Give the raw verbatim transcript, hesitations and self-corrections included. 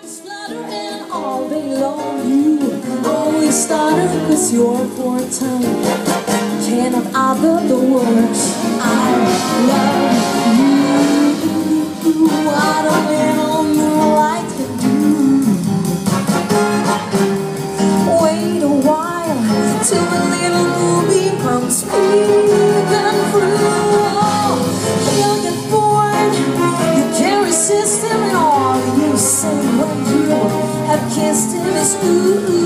Fluttering all day long, you always stutter cause you're four-tongue. Cannot utter the words I love you. What a little moonlight can do. Wait a while till a little moonbeam comes peeking through. He'll get bored, you can't resist him, and all you say when you have kissed him is ooh.